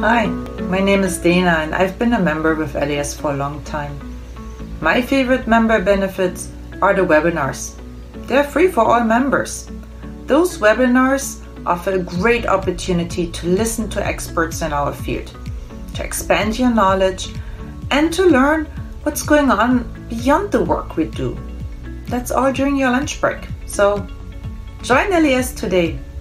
Hi, my name is Dana and I've been a member with LES for a long time. My favorite member benefits are the webinars. They're free for all members. Those webinars offer a great opportunity to listen to experts in our field, to expand your knowledge, and to learn what's going on beyond the work we do. That's all during your lunch break. So join LES today.